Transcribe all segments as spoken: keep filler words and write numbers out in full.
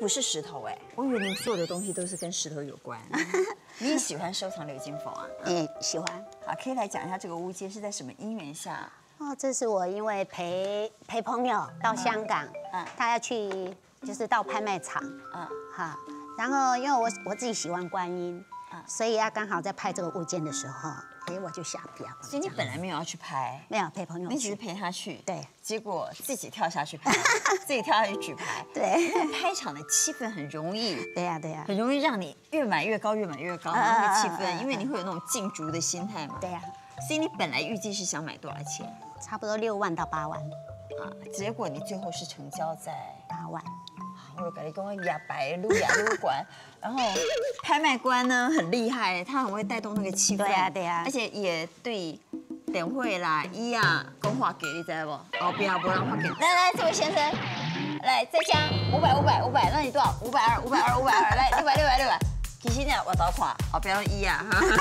不是石头哎，我以为您所有的东西都是跟石头有关。你也喜欢收藏鎏金佛啊？ 嗯，喜欢。 好，可以来讲一下这个乌阶是在什么因缘下？ 哦，这是我因为陪陪朋友到香港， 嗯嗯，他要去就是到拍卖场， 嗯， 哈，然后因为我我自己喜欢观音， 嗯所以他刚好在拍这个物件的时候，哎，我就下标了。 所以你本来没有要去拍， 没有陪朋友去， 你只是陪他去， 对， 结果自己跳下去拍，自己跳下去举牌， 对， 那拍场的气氛很容易， 对呀对呀， 很容易让你越买越高，越买越高， 嗯那个气嗯嗯氛， 嗯因为你会有那种竞逐的心态嘛， 对呀， 所以你本来预计是想买多少钱差不多六万到八万， 啊？结果你最后是成交在。 八万。 我跟你讲，哑白撸哑撸管，然后拍卖官呢很厉害，他很会带动那个气氛， 对啊对啊而且也对点会啦、一啊讲话给你知道不？后边不让话给。来来，这位先生，来再加五百五百五百，那你多少？五百二五百二五百二，来六百六百六百。其实呢，我倒垮，后边一啊，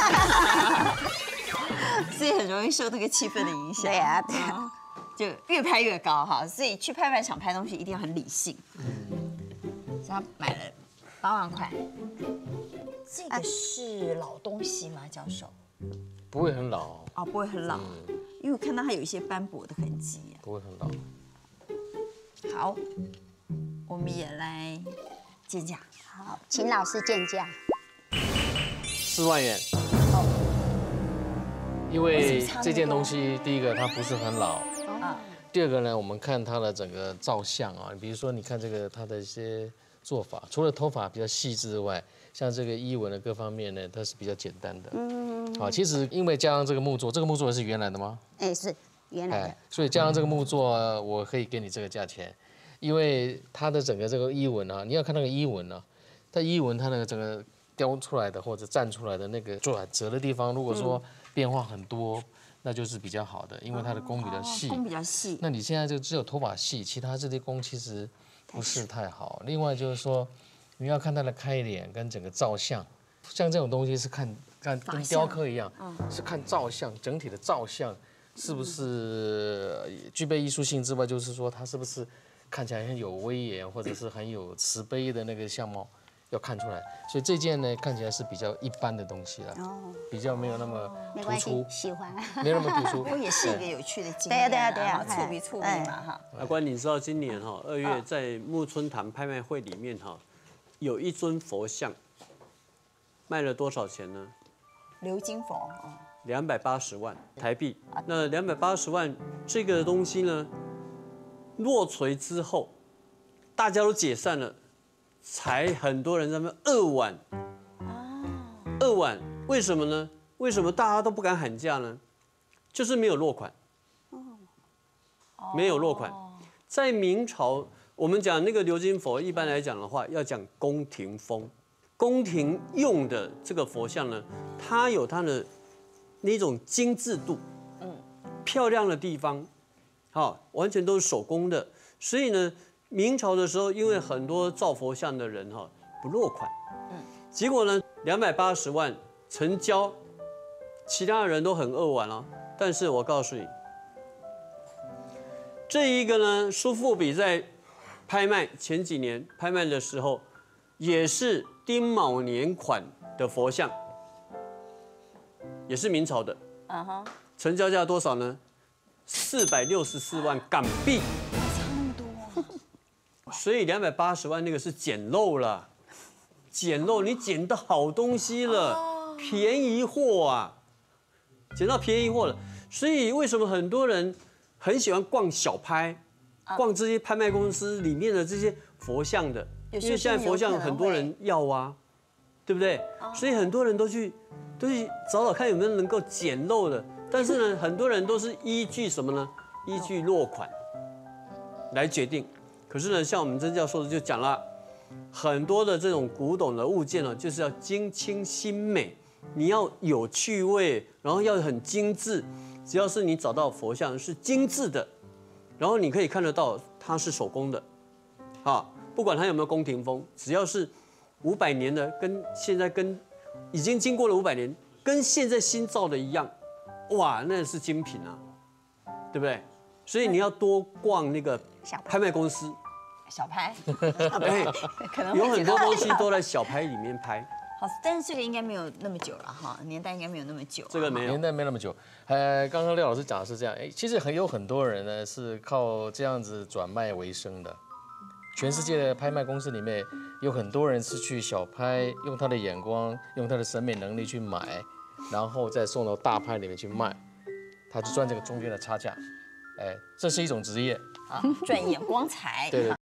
所以很容易受那个气氛的影响。 对啊对啊， 就越拍越高哈，所以去拍卖场拍东西一定要很理性。所以他买了八万块，这个是老东西吗，教授？ 不会很老， 哦，不会很老，因为我看到它有一些斑驳的痕迹。 不会很老。 好，我们也来见价。 好，请老师见价。 四万元。因为这件东西，第一个它不是很老， 啊， 第二个呢，我们看它的整个造像啊，比如说你看这个它的一些做法，除了头发比较细致之外，像这个衣纹的各方面呢，它是比较简单的。嗯，好，其实因为加上这个木作，这个木作是原来的吗？ 哎，是原来的。 所以加上这个木作，我可以给你这个价钱，因为它的整个这个衣纹啊，你要看那个衣纹啊，它衣纹它那个整个雕出来的或者站出来的那个转折的地方，如果说变化很多，那就是比较好的，因为它的工比较细。 工比较细。 那你现在就只有头发细，其他这些工其实不是太好。另外就是说，你要看它的开脸跟整个造像，像这种东西是看看跟雕刻一样，是看造像整体的造像是不是具备艺术性之外，就是说它是不是看起来很有威严，或者是很有慈悲的那个相貌。要看出来，所以这件呢看起来是比较一般的东西了， 哦， 比较没有那么突出， 喜欢， 没有那么突出。 不过也是一个有趣的经验。 对啊对啊对啊，触笔触笔嘛哈。 阿关，你知道今年哈二月在木村堂拍卖会里面哈，有一尊佛像卖了多少钱呢？ 鎏金佛， 两百八十万台币。那两百八十万这个东西呢，落锤之后，大家都解散了。才很多人在那二万，二万，为什么呢？为什么大家都不敢喊价呢？就是没有落款，没有落款。在明朝，我们讲那个鎏金佛，一般来讲的话，要讲宫廷风，宫廷用的这个佛像呢，它有它的那种精致度，嗯，漂亮的地方，好，完全都是手工的，所以呢。明朝的时候，因为很多造佛像的人哈不落款，嗯，结果呢两百八十万成交，其他的人都很扼腕了。但是我告诉你，这一个呢，苏富比在拍卖前几年拍卖的时候，也是丁卯年款的佛像，也是明朝的，嗯哼，成交价多少呢？四百六十四万港币。所以两百八十万那个是捡漏了，捡漏你捡到好东西了，便宜货啊，捡到便宜货了。所以为什么很多人很喜欢逛小拍，逛这些拍卖公司里面的这些佛像的？因为现在佛像很多人要啊，对不对？所以很多人都去都去找找看有没有能够捡漏的。但是呢，很多人都是依据什么呢？依据落款来决定。可是呢，像我们曾教授的就讲了，很多的这种古董的物件呢，就是要精清新美，你要有趣味，然后要很精致。只要是你找到佛像是精致的，然后你可以看得到它是手工的，啊，不管它有没有宫廷风，只要是五百年的，跟现在跟已经经过了五百年，跟现在新造的一样，哇，那是精品啊，对不对？所以你要多逛那个拍卖公司， 小拍， 哎， 可能会有很多觉得东西都在小拍里面拍， 好，但是这个应该没有那么久了哈，年代应该没有那么久啊。 这个没有年。代没那么久。呃，刚刚廖老师讲的是这样，哎，其实很有很多人呢是靠这样子转卖为生的。全世界的拍卖公司里面有很多人是去小拍，用他的眼光，用他的审美能力去买，然后再送到大拍里面去卖，他就赚这个中间的差价。哎，这是一种职业。 啊，赚眼光财。 对对。